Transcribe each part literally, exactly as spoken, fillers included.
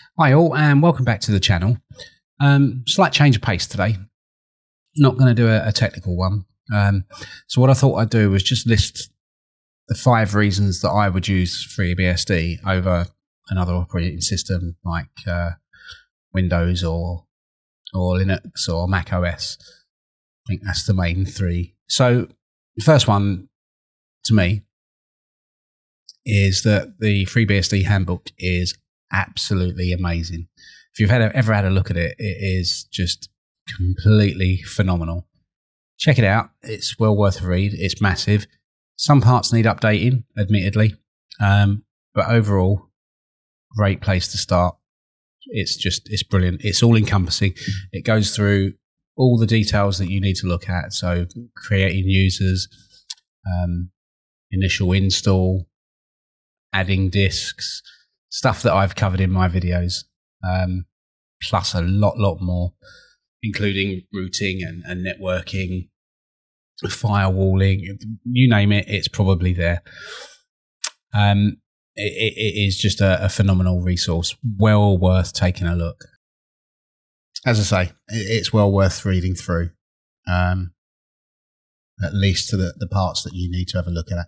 Hi all, and welcome back to the channel. Um, slight change of pace today. Not going to do a, a technical one. Um, so what I thought I'd do was just list the five reasons that I would use FreeBSD over another operating system like uh, Windows or or Linux or Mac O S. I think that's the main three. So the first one to me is that the FreeBSD Handbook is absolutely amazing. If you've had a, ever had a look at it, it is just completely phenomenal. Check it out. It's well worth a read. It's massive. Some parts need updating, admittedly, um, but overall, great place to start. It's just, it's brilliant. It's all encompassing. It goes through all the details that you need to look at. So creating users, um, initial install, adding disks, stuff that I've covered in my videos, um, plus a lot, lot more, including routing and, and networking, firewalling, you name it, it's probably there. Um, it, it is just a, a phenomenal resource, well worth taking a look. As I say, it's well worth reading through, um, at least to the, the parts that you need to have a look at.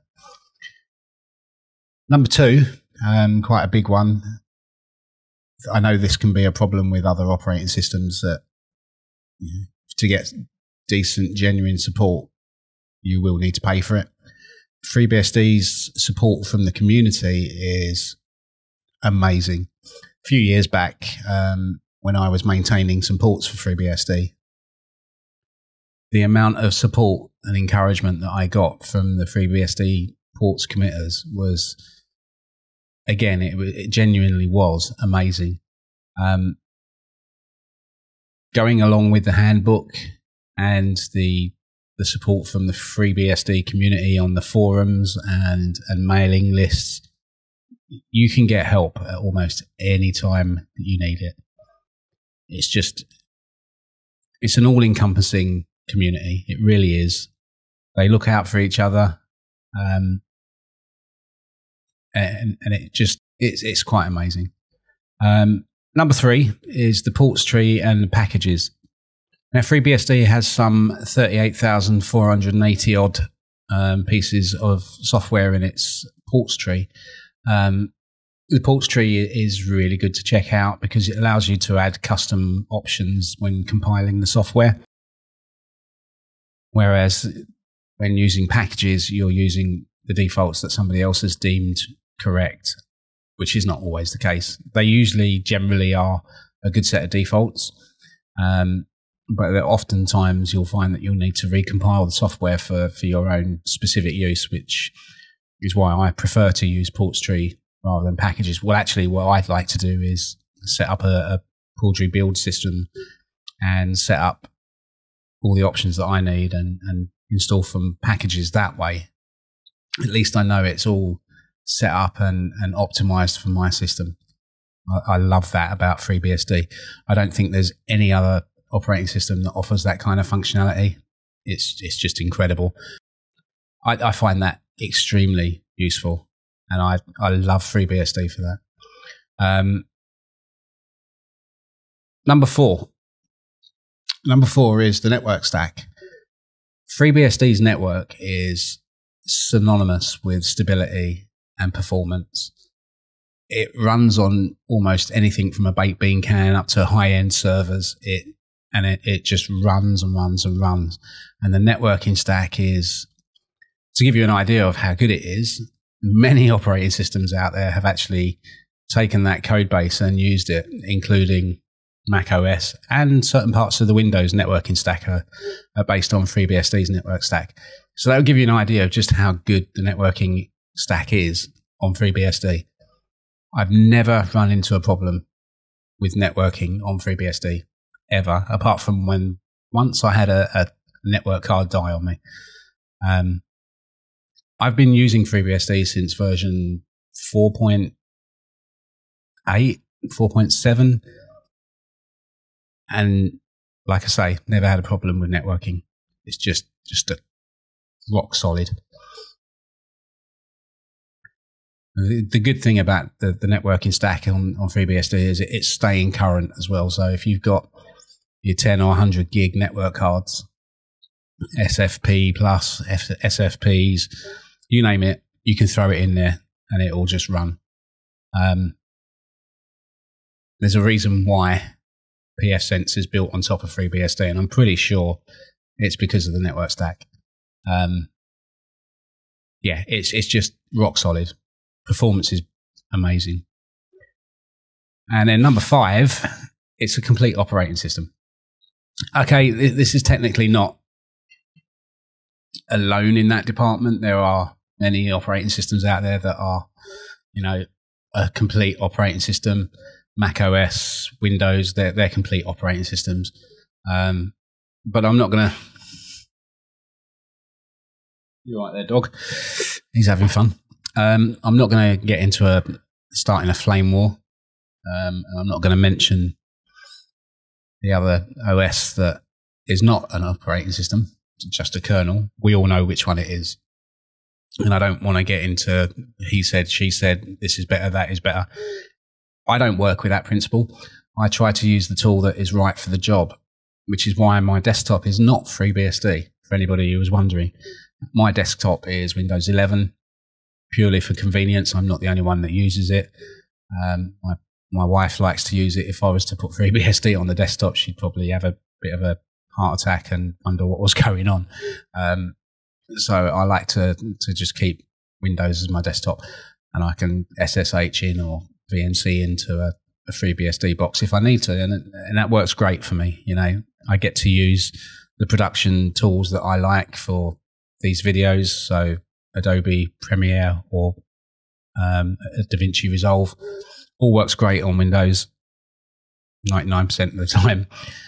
Number two, um, quite a big one. I know this can be a problem with other operating systems that, you know, to get decent, genuine support, you will need to pay for it. FreeBSD's support from the community is amazing. A few years back, um, when I was maintaining some ports for FreeBSD, the amount of support and encouragement that I got from the FreeBSD ports committers was, again, it, it genuinely was amazing. Um, going along with the handbook and the the support from the FreeBSD community on the forums and, and mailing lists, you can get help at almost any time that you need it. It's just, it's an all-encompassing community. It really is. They look out for each other. Um, and, and it just, it's, it's quite amazing. Um, number three is the ports tree and the packages. Now, FreeBSD has some thirty-eight thousand four hundred eighty odd um, pieces of software in its ports tree. Um, the ports tree is really good to check out because it allows you to add custom options when compiling the software. Whereas when using packages, you're using the defaults that somebody else has deemed correct, which is not always the case. They usually generally are a good set of defaults. Um, But oftentimes you'll find that you'll need to recompile the software for, for your own specific use, which is why I prefer to use ports tree rather than packages. Well, actually, what I'd like to do is set up a, a ports tree build system and set up all the options that I need and, and install from packages that way. At least I know it's all set up and, and optimized for my system. I, I love that about FreeBSD. I don't think there's any other operating system that offers that kind of functionality. It's it's just incredible. I, I find that extremely useful, and I I love FreeBSD for that. Um, number four. Number four is the network stack. FreeBSD's network is synonymous with stability and performance. It runs on almost anything from a baked bean can up to high-end servers. It And it, it just runs and runs and runs. And the networking stack is, to give you an idea of how good it is, many operating systems out there have actually taken that code base and used it, including Mac O S, and certain parts of the Windows networking stack are, are based on FreeBSD's network stack. So that will give you an idea of just how good the networking stack is on FreeBSD. I've never run into a problem with networking on FreeBSD. Ever, apart from when once I had a, a network card die on me. Um, I've been using FreeBSD since version four point eight, four point seven, and like I say, never had a problem with networking. It's just just a rock solid. The, the good thing about the, the networking stack on, on FreeBSD is it, it's staying current as well. So if you've got your ten or one hundred gig network cards, S F P plus, F, S F Ps, you name it, you can throw it in there and it will just run. Um, there's a reason why pfSense is built on top of FreeBSD, and I'm pretty sure it's because of the network stack. Um, yeah, it's it's just rock solid. Performance is amazing. And then number five, it's a complete operating system. Okay, th- this is technically not alone in that department. There are many operating systems out there that are, you know, a complete operating system. Mac O S, Windows, they're, they're complete operating systems. Um, but I'm not going to... You're right there, dog. He's having fun. Um, I'm not going to get into a starting a flame war. Um, I'm not going to mention the other O S that is not an operating system, just a kernel. We all know which one it is. And I don't want to get into he said, she said, this is better, that is better. I don't work with that principle. I try to use the tool that is right for the job, which is why my desktop is not FreeBSD, for anybody who was wondering. My desktop is Windows eleven, purely for convenience. I'm not the only one that uses it. Um, my, my wife likes to use it. If I was to put FreeBSD on the desktop, she'd probably have a bit of a heart attack and wonder what was going on. Um, so I like to, to just keep Windows as my desktop, and I can S S H in or V N C into a, a FreeBSD box if I need to, and, and that works great for me. You know, I get to use the production tools that I like for these videos, so Adobe Premiere or um, DaVinci Resolve, all works great on Windows ninety-nine percent of the time.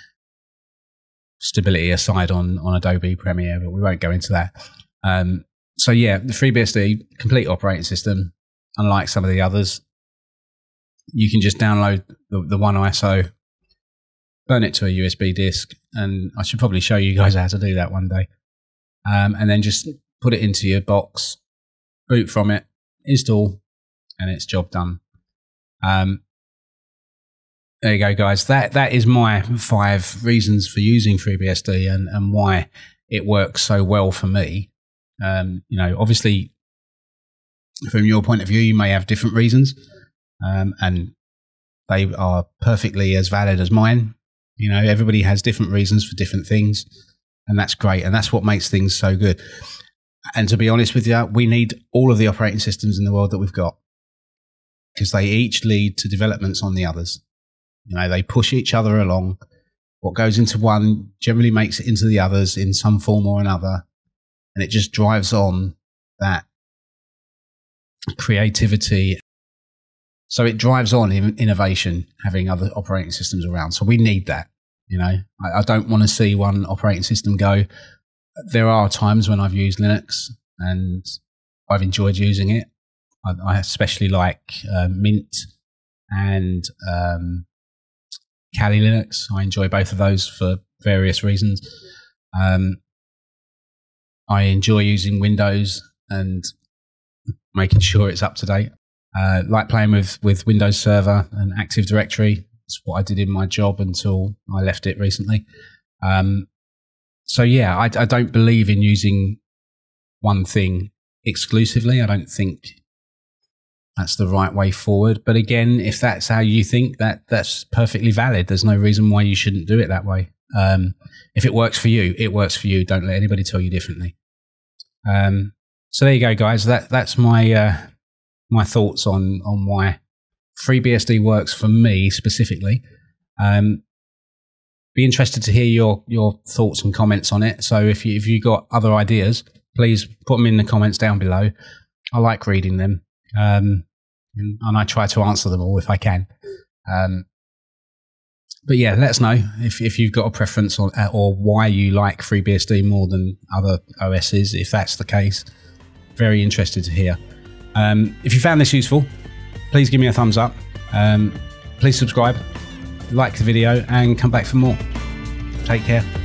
Stability aside on, on Adobe Premiere, but we won't go into that. Um, so yeah, the FreeBSD, complete operating system, unlike some of the others. You can just download the, the one I S O, burn it to a U S B disk, and I should probably show you guys how to do that one day. Um, and then just put it into your box, boot from it, install, and it's job done. Um, there you go, guys. That that is my five reasons for using FreeBSD and, and why it works so well for me. Um, you know, obviously, from your point of view, you may have different reasons. Um, and they are perfectly as valid as mine. You know, everybody has different reasons for different things, and that's great. And that's what makes things so good. And to be honest with you, we need all of the operating systems in the world that we've got, because they each lead to developments on the others. You know, they push each other along. What goes into one generally makes it into the others in some form or another. And it just drives on that creativity. So it drives on innovation, having other operating systems around. So we need that. You know, I, I don't want to see one operating system go. There are times when I've used Linux and I've enjoyed using it. I, I especially like uh, Mint and um, Kali Linux. I enjoy both of those for various reasons. Um, I enjoy using Windows and making sure it's up to date. Uh, like playing with, with Windows Server and Active Directory. That's what I did in my job until I left it recently. Um, so yeah, I, I don't believe in using one thing exclusively. I don't think that's the right way forward. But again, if that's how you think, that that's perfectly valid. There's no reason why you shouldn't do it that way. Um, if it works for you, it works for you. Don't let anybody tell you differently. Um, so there you go, guys. That that's my uh, my thoughts on on why FreeBSD works for me specifically. Um, be interested to hear your your thoughts and comments on it. So if you if you got other ideas, please put them in the comments down below. I like reading them, um, and, and I try to answer them all if I can. Um, but yeah, let us know if if you've got a preference on or why you like FreeBSD more than other O Ss. If that's the case, very interested to hear. Um, if you found this useful, please give me a thumbs up. Um, please subscribe, like the video, and come back for more. Take care.